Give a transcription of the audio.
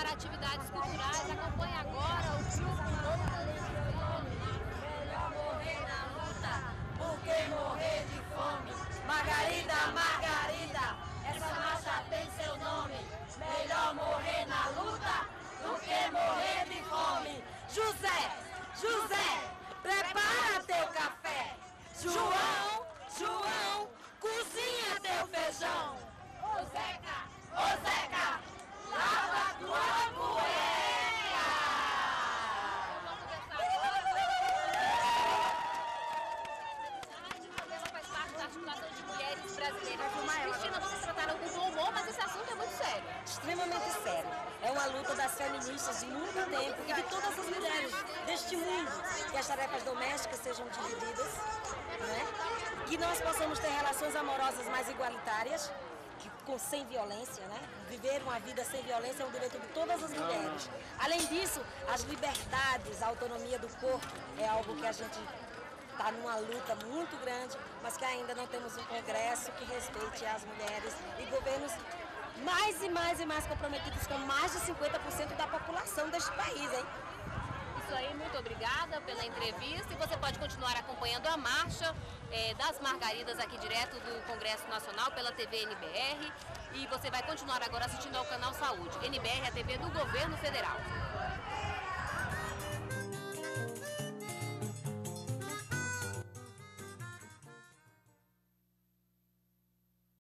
para atividades culturais. Acompanhe agora o grupo Melhor morrer na luta do que morrer de fome. Margarida, Margarida, essa marcha tem seu nome. Melhor morrer na luta do que morrer de fome. José, José, prepara teu café. João, João, cozinha teu feijão. Ô Zeca, lava tua cueca. Ela faz parte da articulação de mulheres brasileiras. Cristina, vocês trataram com bom humor, mas esse assunto é muito sério. Extremamente sério. É uma luta das feministas de muito tempo e de todas as mulheres deste mundo, que as tarefas domésticas sejam divididas, né? Que nós possamos ter relações amorosas mais igualitárias, sem violência, né? Viver uma vida sem violência é um direito de todas as mulheres. Além disso, as liberdades, a autonomia do corpo é algo que a gente está numa luta muito grande, mas que ainda não temos um Congresso que respeite as mulheres e governos mais e mais e mais comprometidos com mais de 50% da população deste país, hein? Isso aí, muito obrigada pela entrevista e você pode continuar acompanhando a marcha das Margaridas aqui direto do Congresso Nacional pela TV NBR e você vai continuar agora assistindo ao canal Saúde. NBR é a TV do Governo Federal.